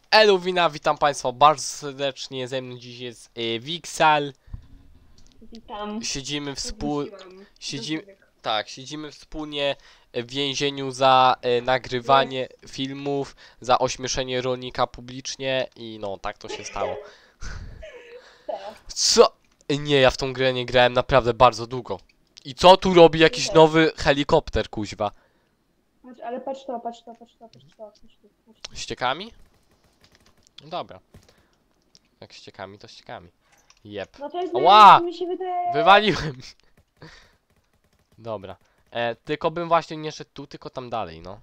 Eluwina, witam Państwa bardzo serdecznie, ze mną dziś jest Wixal. Witam. Siedzimy Wróciłam. siedzimy wspólnie w więzieniu za nagrywanie filmów, za ośmieszenie rolnika publicznie i no, tak to się stało. Tak. Co? Nie, ja w tą grę nie grałem naprawdę bardzo długo. I co tu robi jakiś nowy helikopter, kuźwa? Patrz, ale patrz to, patrz to, patrz to, patrz to, patrz to, patrz to. Ściekami? No dobra. Jak ściekami, to ściekami. Jep. No to jest Ała! mi się wydaje. Wywaliłem. Dobra. Tylko bym właśnie nie szedł tu, tylko tam dalej, no.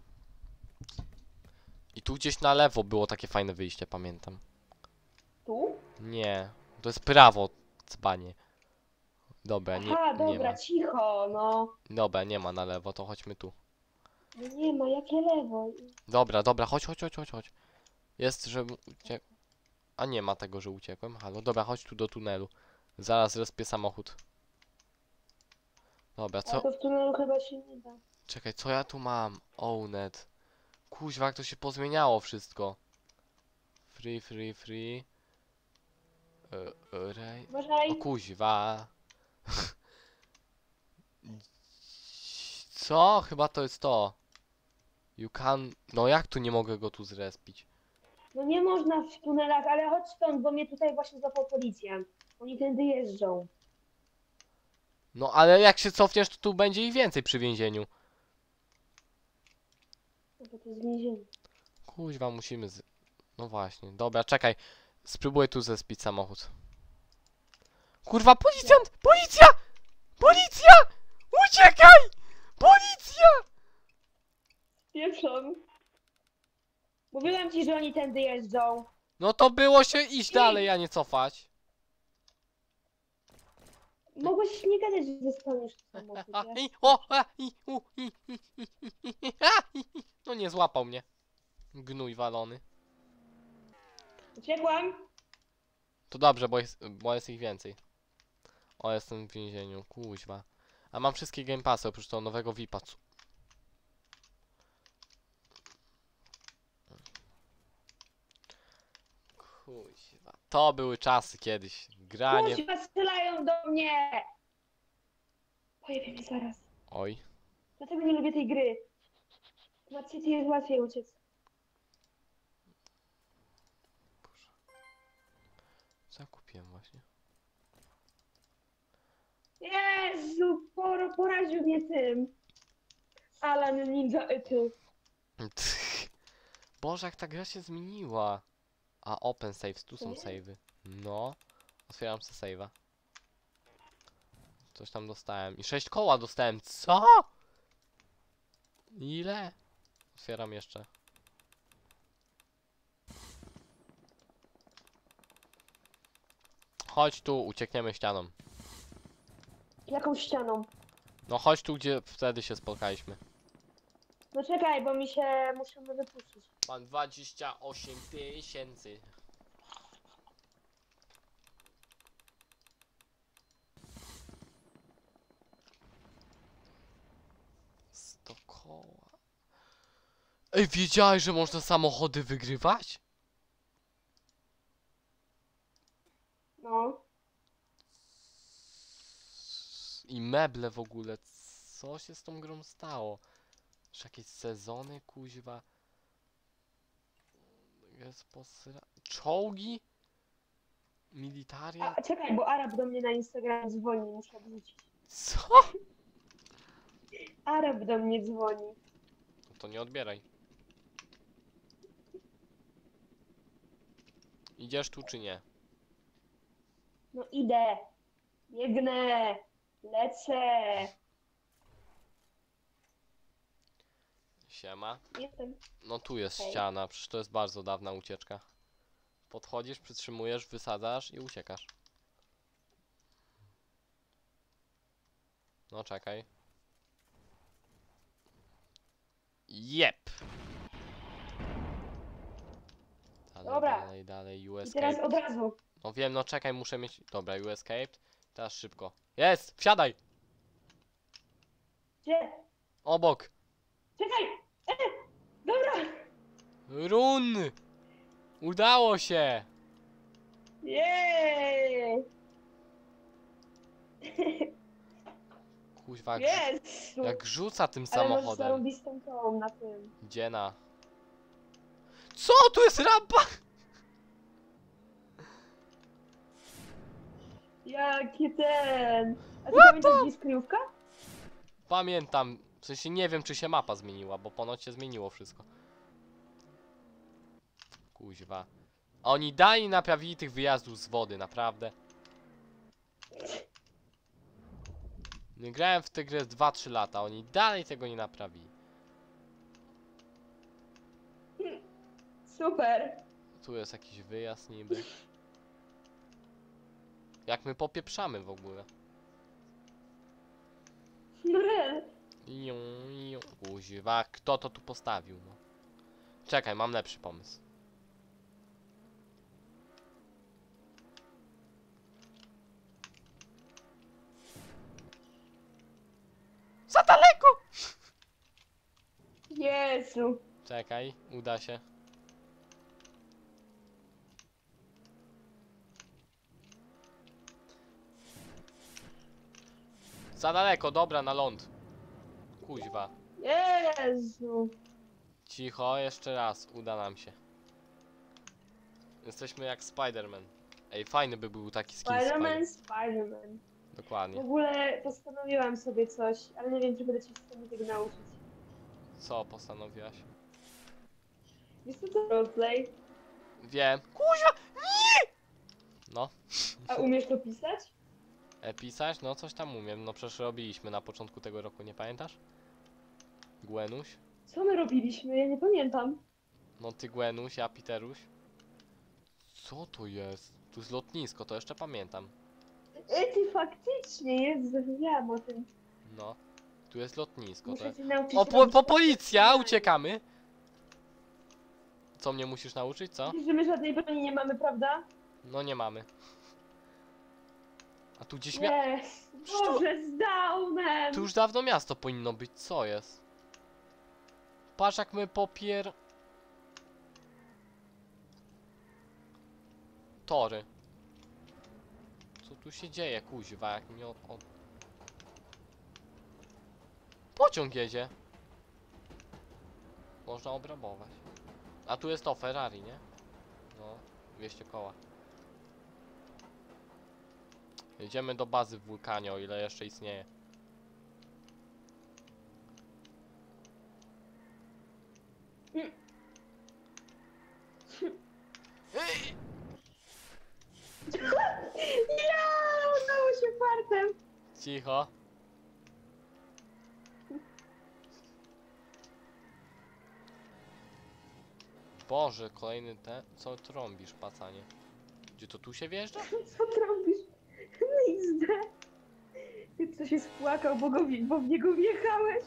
I tu gdzieś na lewo było takie fajne wyjście, pamiętam. Tu? Nie. To jest prawo, dzbanie. Dobra, nie, Aha, nie dobra, ma. cicho, no. Dobra, nie ma na lewo, to chodźmy tu. No nie ma, jakie lewo? Dobra, dobra, chodź. Jest, że uciekł. A nie ma tego, że uciekłem. Halo, dobra, chodź tu do tunelu. Zaraz rozpię samochód. Dobra, A co? to w tunelu chyba się nie da. Czekaj, co ja tu mam? Onet. Kuźwa, jak to się pozmieniało wszystko. Free. O Uważaj. kuźwa. Co? Chyba to jest to. You can... No jak tu nie mogę go tu zrespić? No nie można w tunelach, ale chodź stąd, bo mnie tutaj właśnie złapał policjant. Oni tędy jeżdżą. No ale jak się cofniesz, to tu będzie ich więcej przy więzieniu. No bo to jest więzienie. Kuźwa, musimy z... No właśnie, dobra, czekaj. Spróbuję tu zespić samochód. Kurwa, policjant! Policja! Policja! Uciekaj! Policja! Pieprzon. Mówiłam ci, że oni tędy jeżdżą. No to było się iść dalej, a nie cofać. Mogłeś nie gadać, że zostaniesz w samochodzie. No nie złapał mnie. Gnój walony. Uciekłam. To dobrze, bo jest ich więcej. O, jestem w więzieniu, kuźwa. A mam wszystkie Game Passy oprócz tego nowego VIP-a. Kuźwa. To były czasy kiedyś. Granie. Kuźwa, strzelają do mnie! Pojebie mnie zaraz. Oj. Dlatego nie lubię tej gry. W Mad City jest łatwiej uciec. Co ja kupiłem właśnie? Jezu, poraził mnie tym. Alan Ninja Ety. Boże, jak ta gra się zmieniła. A open saves, tu są save'y. No. Otwieram sobie save'a. Coś tam dostałem. I 6 koła dostałem. Co? Ile? Otwieram jeszcze. Chodź tu, uciekniemy ścianą. Jaką ścianą? No chodź tu, gdzie wtedy się spotkaliśmy. No czekaj, bo mi się musimy wypuścić. Mam 28 000. 100 koła. Ej, wiedziałeś, że można samochody wygrywać? No. I meble w ogóle. Co się z tą grą stało? Czy jakieś sezony, kuźwa? Jest czołgi? Militaria? A czekaj, bo Arab do mnie na Instagram dzwoni, muszę wrócić. Co? Arab do mnie dzwoni. No to nie odbieraj. Idziesz tu czy nie? No idę. Biegnę. Lecę. Siema. Jestem. No tu jest Hej. ściana, przecież to jest bardzo dawna ucieczka. Podchodzisz, przytrzymujesz, wysadzasz i uciekasz. No czekaj. Jep! Dobra. Dalej, I teraz escape. od razu. No wiem, no czekaj, muszę mieć... Dobra, escape. Teraz szybko. Jest! Wsiadaj! Gdzie? Obok! Czekaj! Dobra! Run! Udało się! Jej! Kuźwa, Jezu! jak rzuca tym Ale masz samochodem. zarąbistą tą na tym. Gdzie na? Co? Tu jest rampa! Jaki ten! A ty pamiętasz, gdzie jest kryjówka? Pamiętam. W sensie nie wiem, czy się mapa zmieniła, bo ponoć się zmieniło wszystko. Kuźwa. A oni dalej naprawili tych wyjazdów z wody, naprawdę. Nie grałem w tę grę 2-3 lata, oni dalej tego nie naprawili. Super! Tu jest jakiś wyjazd niby. Jak my popieprzamy w ogóle. No ren. Iu, iu. Kuźwa, kto to tu postawił, no? Czekaj, mam lepszy pomysł. Za daleko! Jezu! Czekaj, uda się. Za daleko, dobra, na ląd. Kuźwa. Jezu! Cicho, jeszcze raz, uda nam się. Jesteśmy jak Spider-Man. Ej, fajny by był taki skin Spider-Man, Spider-Man. W Dokładnie. ogóle postanowiłam sobie coś, ale nie wiem, czy będę się w stanie tego nauczyć. Co postanowiłaś? Wiesz co to roleplay? Wiem. Kuźwa! Nie! No. A umiesz to pisać? Pisać? No coś tam umiem. No przecież robiliśmy na początku tego roku, nie pamiętasz? Gwenuś? Co my robiliśmy? Ja nie pamiętam. No ty Gwenuś, ja Piteruś. Co to jest? Tu jest lotnisko, to jeszcze pamiętam. Ty faktycznie, Jezu, zapomniałam o tym. No. Tu jest lotnisko. Muszę cię nauczyć O, robić policja! takie Uciekamy! Co mnie musisz nauczyć, co? Widzisz, że my żadnej broni nie mamy, prawda? No nie mamy. A tu gdzieś mia... Jest! Boże, z downem! Tu już dawno miasto powinno być, co jest? Patrz jak my Tory. Co tu się dzieje, kuźwa, jak mnie Pociąg jedzie. Można obrabować. A tu jest to Ferrari, nie? No, 200 koła. Jedziemy do bazy w wulkanie, o ile jeszcze istnieje. Ja, udało się fartem! Cicho. Boże, kolejny Co trąbisz, pacanie? Gdzie to tu się wjeżdża? Co ty robisz? XD! Ty co się spłakał, bo w niego wjechałeś?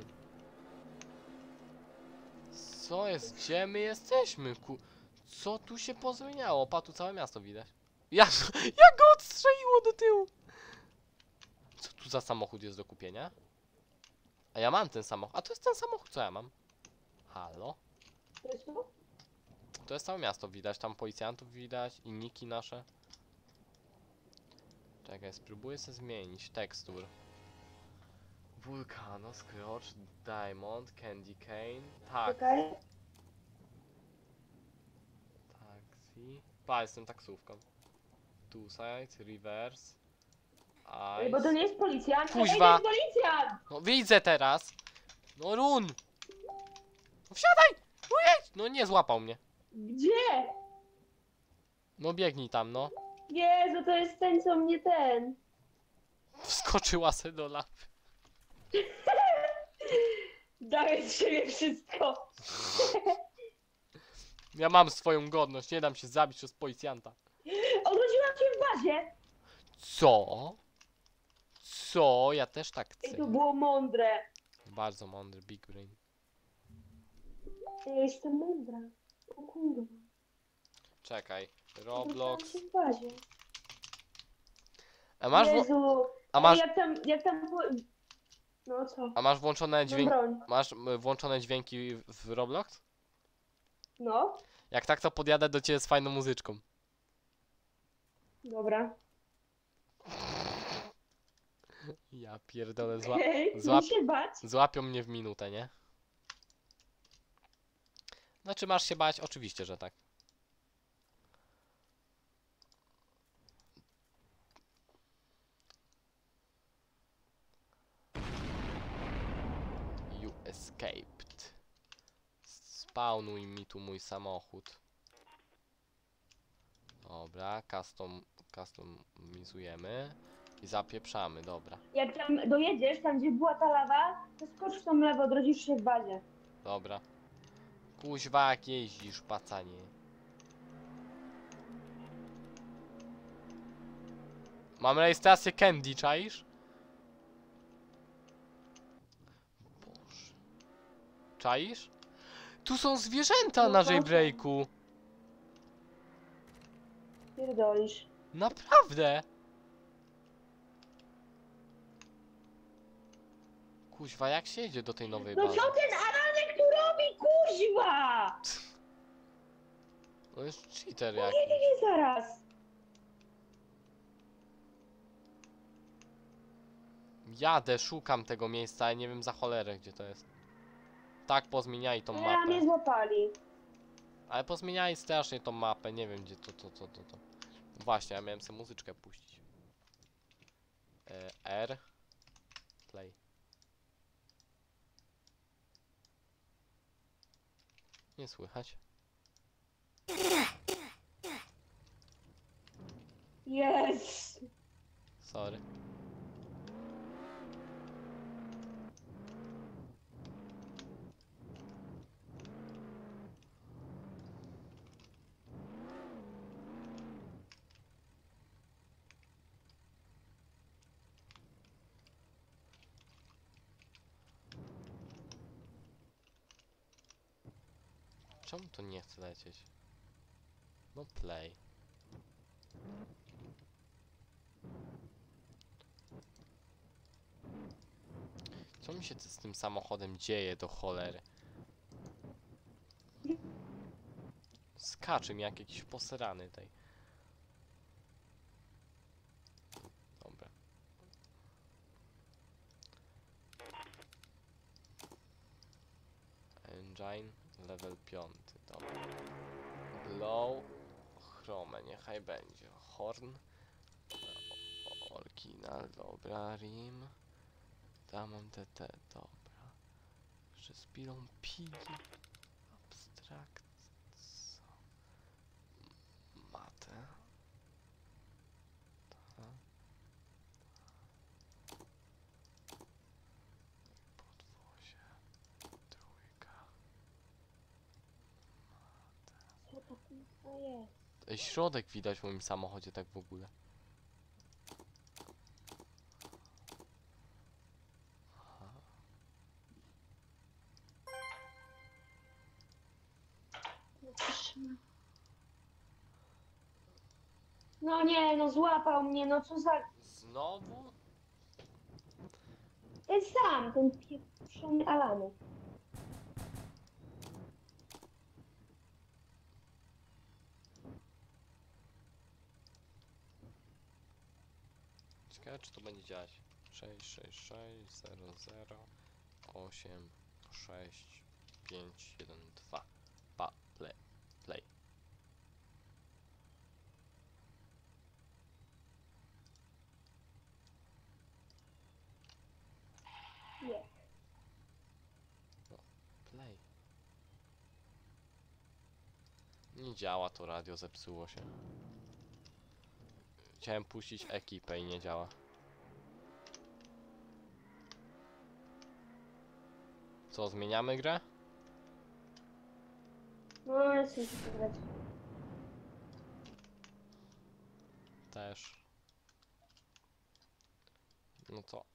Co jest? Gdzie my jesteśmy? Co tu się pozmieniało? Pa, tu całe miasto widać. Jak go odstrzeliło do tyłu? Co tu za samochód jest do kupienia? A ja mam ten samochód. A to jest ten samochód, co ja mam? Halo? To jest to? To jest całe miasto widać. Tam policjantów widać i niki nasze. Czekaj, spróbuję sobie zmienić tekstur. Vulcano, Scrooge, Diamond, Candy Cane. Tak. Czekaj. Taxi. Pa, jestem taksówką. Two sides, reverse. Ej, bo to nie jest policjant. Kuźwa. Ej, to jest policjant! No widzę teraz. No run. No wsiadaj. No jedź. No nie złapał mnie. Gdzie? No biegnij tam, no. Jezu, to jest ten, co mnie ten. Wskoczyła se do lawy. Dałeś z siebie wszystko. Ja mam swoją godność, nie dam się zabić przez policjanta. Odrodziłam się w bazie. Co? Co? Ja też tak Ej, chcę. to było mądre. Bardzo mądry, big brain. Ja jestem mądra. O kurwa. Czekaj. Odrodziłam Roblox. się w bazie. A masz, Jezu. a masz, Ej, No co? a masz włączone Mam dźwięki. broń. Masz włączone dźwięki w Roblox? No, Jak tak, to podjadę do ciebie z fajną muzyczką. dobra. Ja pierdolę, Okej, złap- nie się bać. złapią mnie w minutę, nie? Znaczy masz się bać? Oczywiście, że tak. You escaped. Spawnuj mi tu mój samochód. Dobra, customizujemy i zapieprzamy, dobra. Jak tam dojedziesz, tam gdzie była ta lawa, to skocz w tą lewo, odrodzisz się w bazie. Dobra. Kuźwa, jak jeździsz, pacanie. Mam rejestrację Candy, czaisz? Boże. Czaisz? Tu są zwierzęta No na to- jailbreaku. Pierdolisz. Naprawdę. Kuźwa, jak się jedzie do tej nowej No bazy? co ten Aranek tu robi, kuźwa! To jest cheater Nie, jakiś. nie, nie, zaraz. Jadę, szukam tego miejsca, ale nie wiem za cholerę, gdzie to jest. Tak, pozmieniali tą Ja mapę. mnie złapali. Ale pozmieniali strasznie tą mapę, nie wiem gdzie to. Właśnie, ja miałem sobie muzyczkę puścić. R. Play. Nie słychać. Jest. Sorry. Czemu to nie chce lecieć? No play. Co mi się z tym samochodem dzieje do cholery? Skacze mi jak jakiś posrany tej. Dobra. Engine level 5. Dobra. Glow. Chrome, niechaj będzie. Horn. Oryginal, dobra. Rim. Tam mam TT, dobra. Respirą pigi. Abstrakt. Matę. Ta. Podwozie. Trójka. Co to kurwa jest? Ej, środek widać w moim samochodzie tak w ogóle. Aha. No nie, no złapał mnie, no co za... Znowu? Ten sam, ten pieprzony Alanek. Ciekawe czy to będzie działać. 666 00 8 6 5 1 2. Play. Nie. Play. Nie działa to radio, zepsuło się. Chciałem puścić ekipę i nie działa. Co, zmieniamy grę? No, jest mi to grać. Też. No to